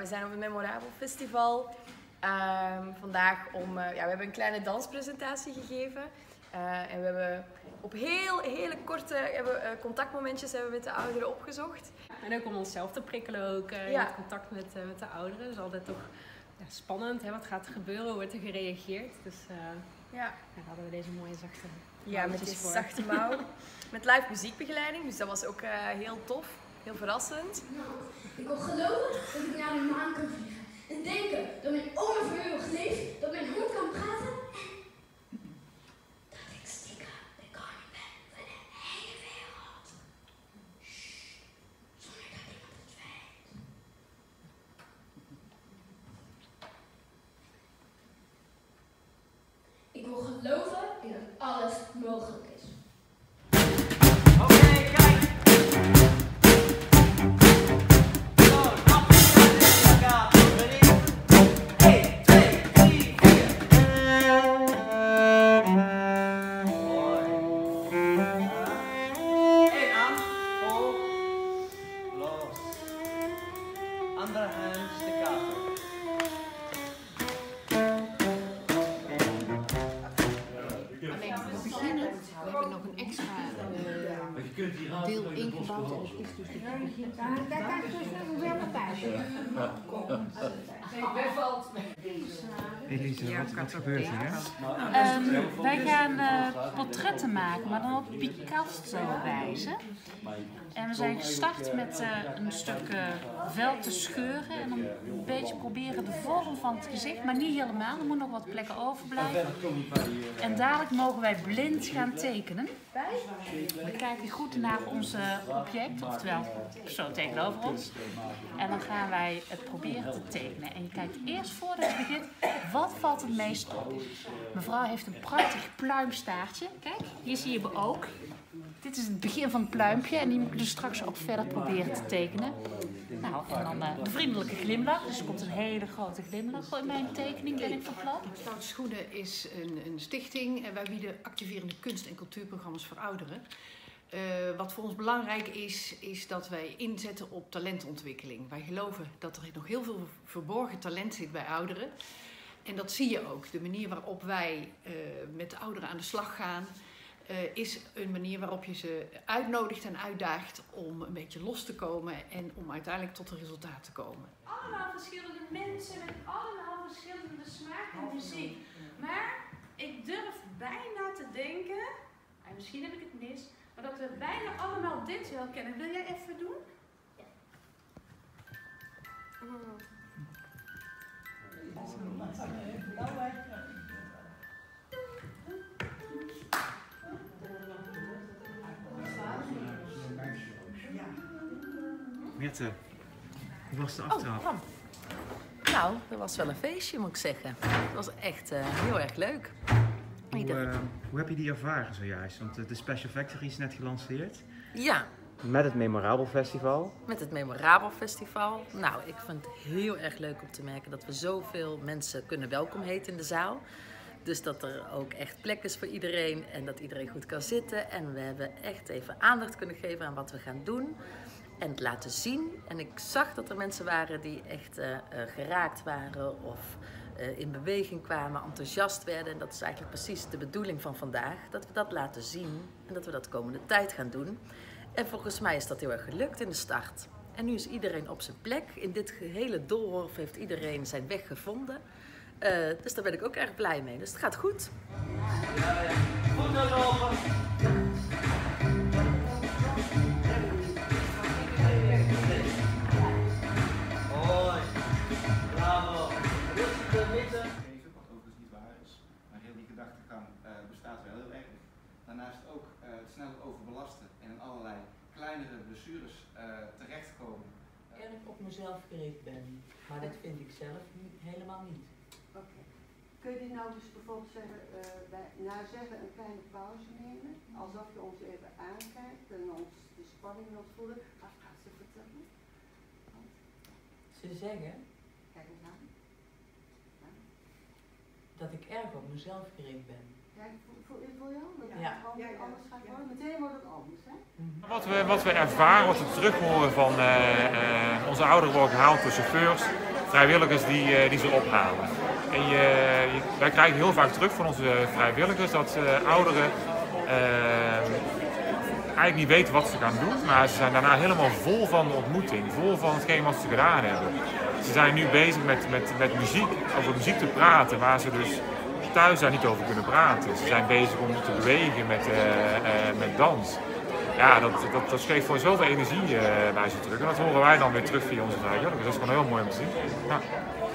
zijn op het Memorabel Festival. Vandaag we hebben een kleine danspresentatie gegeven. En we hebben op hele korte contactmomentjes met de ouderen opgezocht. En ook om onszelf te prikkelen ook in het contact met de ouderen. Dat is altijd toch spannend. Hè? Wat gaat er gebeuren? Hoe wordt er gereageerd? Dus daar hadden we deze mooie zachte met deze zachte mouw. Met live muziekbegeleiding, dus dat was ook heel tof. Heel verrassend. Ik wil geloven dat ik naar de maan kan vliegen. En denken dat mijn oma voor eeuwig leeft, dat mijn hond kan praten en dat ik stiekem de koning ben van de hele wereld. Sst, zonder dat iemand het weet. Ik wil geloven in dat alles mogelijk is. Andere hand staccato. Alleen we beginnen, we hebben nog een extra deel ingebouwd en dat is dus de begin. Daar kan ik dus nog wel bij. Elise, wat gebeurt hier? Wij gaan portretten maken, maar dan op Picasso-wijze. En we zijn gestart met een stuk vel te scheuren en dan een beetje proberen de vorm van het gezicht, maar niet helemaal. Er moet nog wat plekken overblijven. En dadelijk mogen wij blind gaan tekenen. We kijken goed naar ons object, oftewel zo tegenover ons. En dan gaan wij het proberen te tekenen. En je kijkt eerst voordat je begint, wat valt het meest op? Mevrouw heeft een prachtig pluimstaartje. Kijk, hier zie je me ook. Dit is het begin van het pluimpje en die moet ik dus straks ook verder proberen te tekenen. Nou, en dan de vriendelijke glimlach. Dus er komt een hele grote glimlach in mijn tekening, ben ik van plan. Stoute Schoenen is een stichting en wij bieden activerende kunst- en cultuurprogramma's voor ouderen. Wat voor ons belangrijk is dat wij inzetten op talentontwikkeling. Wij geloven dat er nog heel veel verborgen talent zit bij ouderen. En dat zie je ook. De manier waarop wij met de ouderen aan de slag gaan, is een manier waarop je ze uitnodigt en uitdaagt om een beetje los te komen en om uiteindelijk tot een resultaat te komen. Allemaal verschillende mensen met allemaal verschillende smaak en muziek. Maar ik durf bijna te denken, en misschien heb ik het mis, maar dat we bijna allemaal dit wel kennen. Wil jij even doen? Mette, hoe was de aftrap? Nou, dat was wel een feestje, moet ik zeggen. Het was echt heel erg leuk. Hoe heb je die ervaren zojuist? Want de Special Factory is net gelanceerd. Ja. Met het Memorabel Festival. Met het Memorabel Festival. Nou, ik vind het heel erg leuk om te merken dat we zoveel mensen kunnen welkom heten in de zaal. Dus dat er ook echt plek is voor iedereen en dat iedereen goed kan zitten. En we hebben echt even aandacht kunnen geven aan wat we gaan doen. En het laten zien. En ik zag dat er mensen waren die echt geraakt waren of in beweging kwamen, enthousiast werden. En dat is eigenlijk precies de bedoeling van vandaag. Dat we dat laten zien en dat we dat de komende tijd gaan doen. En volgens mij is dat heel erg gelukt in de start. En nu is iedereen op zijn plek. In dit hele doolhof heeft iedereen zijn weg gevonden. Dus daar ben ik ook erg blij mee. Dus het gaat goed. Goed doorlopen. Hoi. Bravo. Rustig de mitte. Wat overigens niet waar is. Maar heel die gedachtegang bestaat wel heel erg. Daarnaast ook het snel overbelasten en in allerlei kleinere blessures terechtkomen. Erg op mezelf gericht ben. Maar dat vind ik zelf helemaal niet. Oké. Kun je nou dus bijvoorbeeld zeggen, zeggen een kleine pauze nemen, alsof je ons even aankijkt en ons de spanning wilt voelen. Wat gaat ze vertellen? Ze zeggen Kijk eens aan. Ja. Dat ik erg op mezelf gericht ben. Kijk, voel je al? Ja. Anders gaat het worden. Meteen wordt het anders, hè? Wat we ervaren, wat we terug horen van onze ouderen worden gehaald door chauffeurs, vrijwilligers die ze ophalen. En wij krijgen heel vaak terug van onze vrijwilligers dat ouderen eigenlijk niet weten wat ze gaan doen, maar ze zijn daarna helemaal vol van de ontmoeting, vol van hetgeen wat ze gedaan hebben. Ze zijn nu bezig met muziek, over muziek te praten, waar ze dus thuis daar niet over kunnen praten. Ze zijn bezig om te bewegen met dans. Ja, dat geeft voor zoveel energie bij ze terug. En dat horen wij dan weer terug via onze vrijwilligers. Dat is gewoon heel mooi om te zien. Ja.